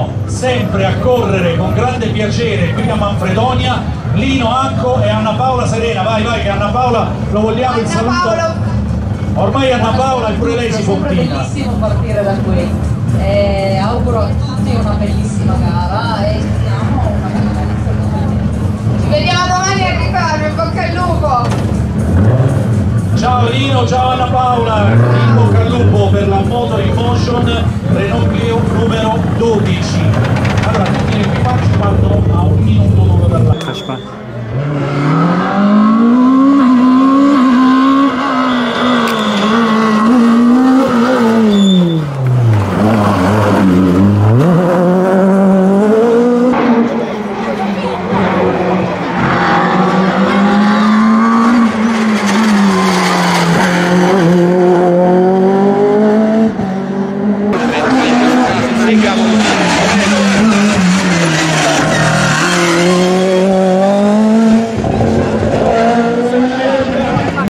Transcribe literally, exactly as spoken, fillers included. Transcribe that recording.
vedremo sempre a correre con grande piacere qui a Manfredonia Lino Anco e Anna Paola Serena. Vai, vai, che Anna Paola lo vogliamo il saluto. Ormai Anna Paola e pure lei si compina. È bellissimo partire da qui. Eh, auguro a tutti una bellissima gara e speriamo una bella iniziativa. Ci vediamo domani a Riccardo, in bocca al lupo! Ciao Lino, ciao Anna Paola, in bocca al lupo per la Motor in Motion Renault Clio numero dodici. Allora tutti gli equipaggi partono a un minuto l'uno dall'altro.